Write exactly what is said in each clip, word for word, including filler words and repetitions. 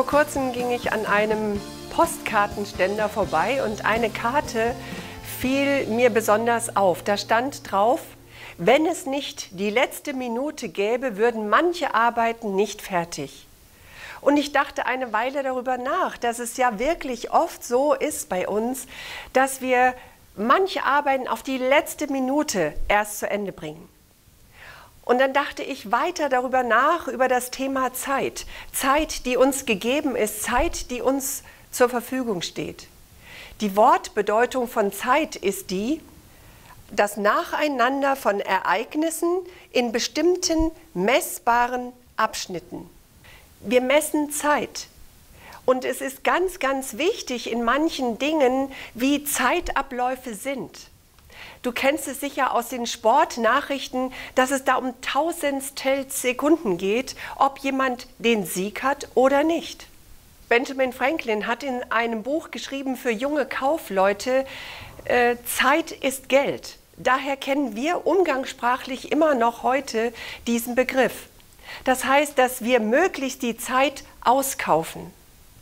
kurzem ging ich an einem Postkartenständer vorbei und eine Karte fiel mir besonders auf. Da stand drauf: Wenn es nicht die letzte Minute gäbe, würden manche Arbeiten nicht fertig. Und ich dachte eine Weile darüber nach, dass es ja wirklich oft so ist bei uns, dass wir manche Arbeiten auf die letzte Minute erst zu Ende bringen. Und dann dachte ich weiter darüber nach, über das Thema Zeit. Zeit, die uns gegeben ist, Zeit, die uns zur Verfügung steht. Die Wortbedeutung von Zeit ist die, das Nacheinander von Ereignissen in bestimmten messbaren Abschnitten. Wir messen Zeit. Und es ist ganz, ganz wichtig in manchen Dingen, wie Zeitabläufe sind. Du kennst es sicher aus den Sportnachrichten, dass es da um Tausendstel Sekunden geht, ob jemand den Sieg hat oder nicht. Benjamin Franklin hat in einem Buch geschrieben für junge Kaufleute, äh, Zeit ist Geld. Daher kennen wir umgangssprachlich immer noch heute diesen Begriff. Das heißt, dass wir möglichst die Zeit auskaufen.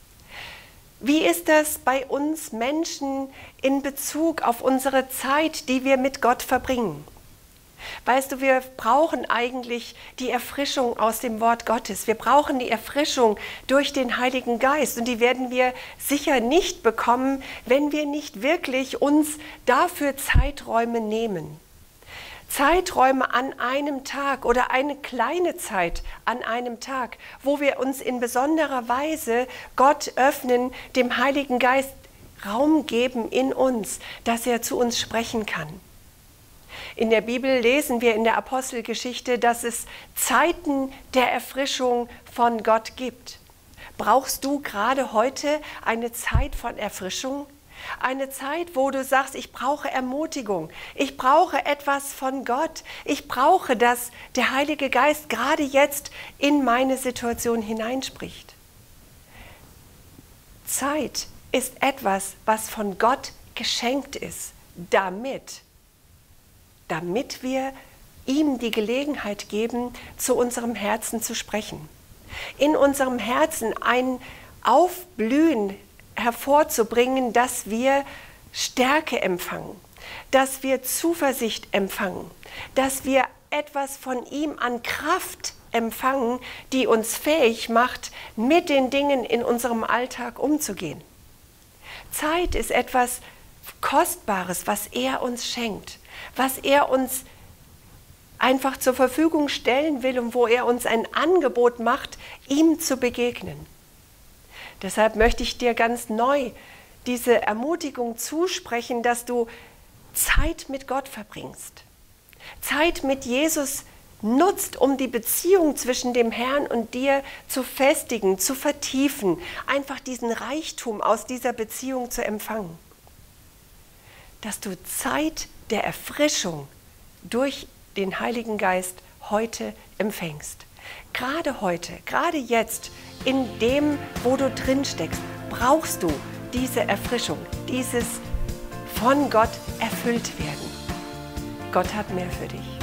Wie ist das bei uns Menschen in Bezug auf unsere Zeit, die wir mit Gott verbringen? Weißt du, wir brauchen eigentlich die Erfrischung aus dem Wort Gottes. Wir brauchen die Erfrischung durch den Heiligen Geist. Und die werden wir sicher nicht bekommen, wenn wir nicht wirklich uns dafür Zeiträume nehmen. Zeiträume an einem Tag oder eine kleine Zeit an einem Tag, wo wir uns in besonderer Weise Gott öffnen, dem Heiligen Geist Raum geben in uns, dass er zu uns sprechen kann. In der Bibel lesen wir in der Apostelgeschichte, dass es Zeiten der Erfrischung von Gott gibt. Brauchst du gerade heute eine Zeit von Erfrischung? Eine Zeit, wo du sagst, ich brauche Ermutigung, ich brauche etwas von Gott, ich brauche, dass der Heilige Geist gerade jetzt in meine Situation hineinspricht. Zeit ist etwas, was von Gott geschenkt ist, damit, damit wir ihm die Gelegenheit geben, zu unserem Herzen zu sprechen. In unserem Herzen ein Aufblühen hervorzubringen, dass wir Stärke empfangen, dass wir Zuversicht empfangen, dass wir etwas von ihm an Kraft empfangen, die uns fähig macht, mit den Dingen in unserem Alltag umzugehen. Zeit ist etwas Kostbares, was er uns schenkt, was er uns einfach zur Verfügung stellen will und wo er uns ein Angebot macht, ihm zu begegnen. Deshalb möchte ich dir ganz neu diese Ermutigung zusprechen, dass du Zeit mit Gott verbringst. Zeit mit Jesus nutzt, um die Beziehung zwischen dem Herrn und dir zu festigen, zu vertiefen, einfach diesen Reichtum aus dieser Beziehung zu empfangen. Dass du Zeit der Erfrischung durch den Heiligen Geist heute empfängst. Gerade heute, gerade jetzt, in dem, wo du drin steckst, brauchst du diese Erfrischung, dieses von Gott erfüllt werden. Gott hat mehr für dich.